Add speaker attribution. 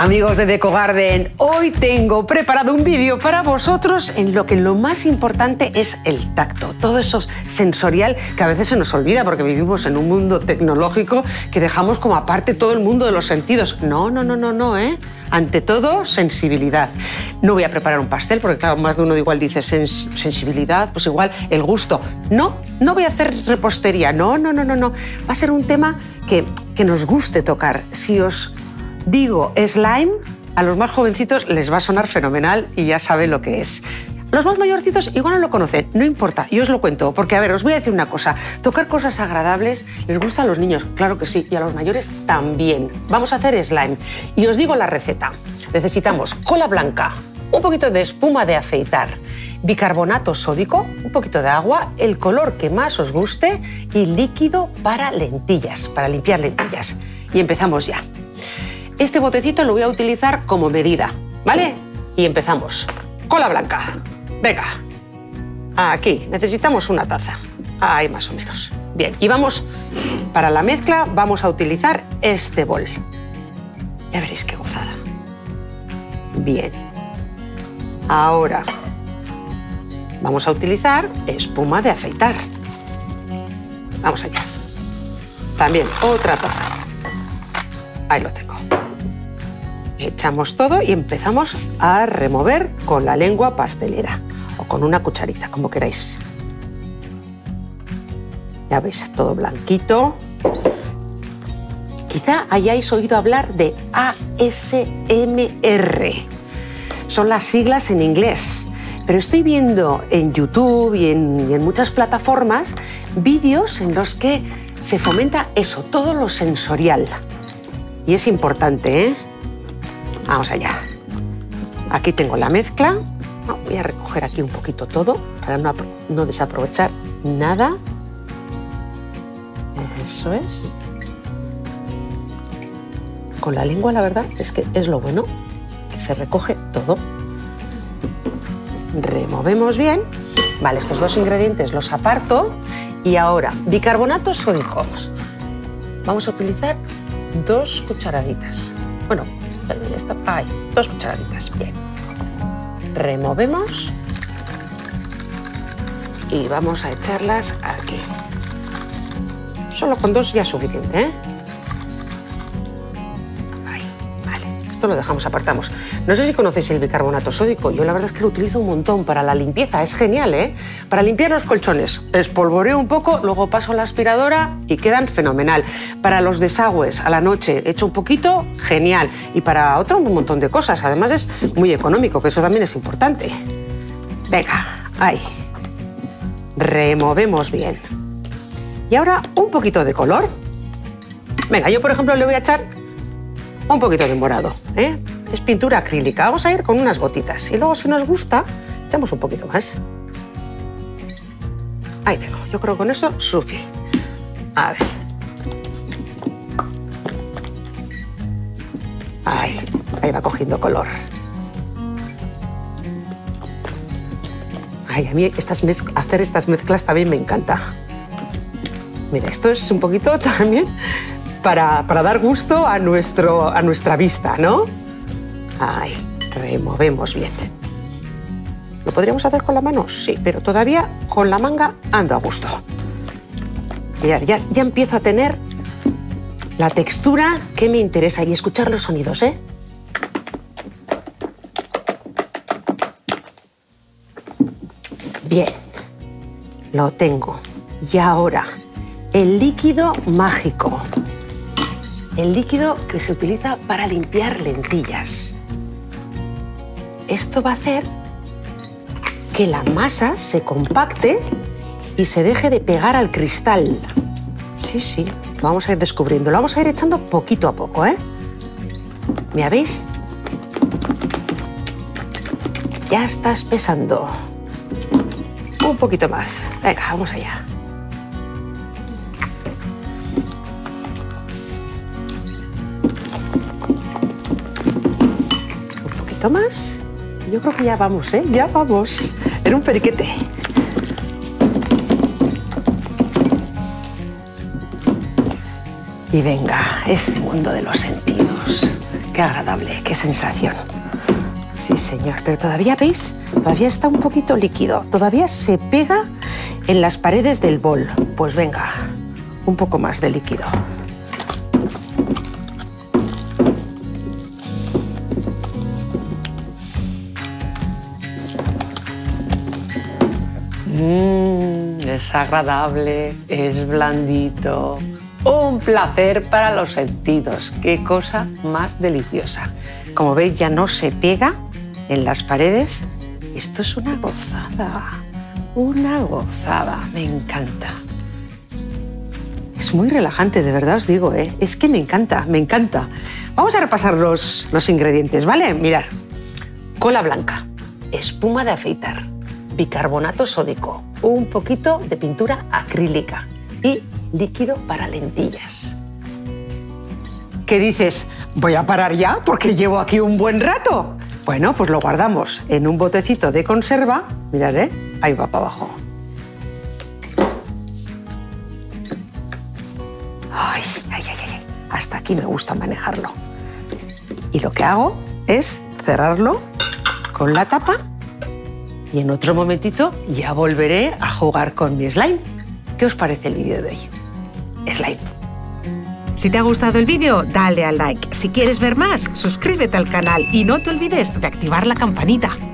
Speaker 1: Amigos de Deco Garden, hoy tengo preparado un vídeo para vosotros en lo que lo más importante es el tacto, todo eso sensorial que a veces se nos olvida porque vivimos en un mundo tecnológico que dejamos como aparte todo el mundo de los sentidos. No, ¿eh? Ante todo, sensibilidad. No voy a preparar un pastel porque, claro, más de uno igual dice sensibilidad, pues igual el gusto. No voy a hacer repostería, no. Va a ser un tema que nos guste tocar. Si os digo slime, a los más jovencitos les va a sonar fenomenal y ya saben lo que es. Los más mayorcitos igual no lo conocen, no importa, yo os lo cuento, porque a ver, os voy a decir una cosa, tocar cosas agradables les gusta a los niños, claro que sí, y a los mayores también. Vamos a hacer slime y os digo la receta. Necesitamos cola blanca, un poquito de espuma de afeitar, bicarbonato sódico, un poquito de agua, el color que más os guste y líquido para lentillas, para limpiar lentillas. Y empezamos ya. Este botecito lo voy a utilizar como medida, ¿vale? Y empezamos. Cola blanca. Venga. Aquí. Necesitamos una taza. Ahí más o menos. Bien. Y vamos, para la mezcla, vamos a utilizar este bol. Ya veréis qué gozada. Bien. Ahora vamos a utilizar espuma de afeitar. Vamos allá. También otra taza. Ahí lo tengo. Echamos todo y empezamos a remover con la lengua pastelera o con una cucharita, como queráis. Ya veis, todo blanquito. Quizá hayáis oído hablar de ASMR. Son las siglas en inglés. Pero estoy viendo en YouTube y en muchas plataformas vídeos en los que se fomenta eso, todo lo sensorial. Y es importante, ¿eh? Vamos allá. Aquí tengo la mezcla. Voy a recoger aquí un poquito todo para no desaprovechar nada. Eso es. Con la lengua, la verdad, es que es lo bueno. Se recoge todo. Removemos bien. Vale, estos dos ingredientes los aparto. Y ahora, bicarbonato sódico. Vamos a utilizar 2 cucharaditas. Bueno, ahí, 2 cucharaditas. Bien. Removemos y vamos a echarlas aquí. Solo con 2 ya es suficiente, ¿eh? Ahí, vale. Esto lo dejamos, apartamos. No sé si conocéis el bicarbonato sódico. Yo la verdad es que lo utilizo un montón para la limpieza. Es genial, ¿eh? Para limpiar los colchones. Espolvoreo un poco, luego paso la aspiradora y quedan fenomenal. Para los desagües a la noche echo un poquito, genial. Y para otro un montón de cosas. Además es muy económico, que eso también es importante. Venga, ahí. Removemos bien. Y ahora un poquito de color. Venga, yo por ejemplo le voy a echar un poquito de morado, ¿eh? Es pintura acrílica. Vamos a ir con unas gotitas. Y luego, si nos gusta, echamos un poquito más. Ahí tengo. Yo creo que con eso sufi. A ver. Ahí va cogiendo color. Ay, a mí hacer estas mezclas también me encanta. Mira, esto es un poquito también para dar gusto a nuestra vista, ¿no? Ahí, removemos bien. ¿Lo podríamos hacer con la mano? Sí, pero todavía con la manga ando a gusto. Mirad, ya empiezo a tener la textura que me interesa y escuchar los sonidos, ¿eh? Bien, lo tengo. Y ahora, el líquido mágico. El líquido que se utiliza para limpiar lentillas. Esto va a hacer que la masa se compacte y se deje de pegar al cristal. Sí, vamos a ir descubriendo. Lo vamos a ir echando poquito a poco, ¿eh? ¿Me habéis? Ya está espesando. Un poquito más. Venga, vamos allá. Un poquito más. Yo creo que ya vamos, ¿eh? Ya vamos. Era un periquete. Y venga, este mundo de los sentidos. Qué agradable, qué sensación. Sí, señor, pero todavía, ¿veis? Todavía está un poquito líquido. Todavía se pega en las paredes del bol. Pues venga, un poco más de líquido. Es agradable, es blandito. Un placer para los sentidos. Qué cosa más deliciosa. Como veis, ya no se pega en las paredes. Esto es una gozada. Una gozada. Me encanta. Es muy relajante, de verdad os digo, ¿eh? Es que me encanta, me encanta. Vamos a repasar los ingredientes, ¿vale? Mirad. Cola blanca, espuma de afeitar, bicarbonato sódico, un poquito de pintura acrílica y líquido para lentillas. ¿Qué dices? ¿Voy a parar ya porque llevo aquí un buen rato? Bueno, pues lo guardamos en un botecito de conserva. Mirad, ahí va para abajo. Ay, ay, ay, ay. Hasta aquí me gusta manejarlo. Y lo que hago es cerrarlo con la tapa y en otro momentito ya volveré a jugar con mi slime. ¿Qué os parece el vídeo de hoy? Slime.
Speaker 2: Si te ha gustado el vídeo, dale al like. Si quieres ver más, suscríbete al canal y no te olvides de activar la campanita.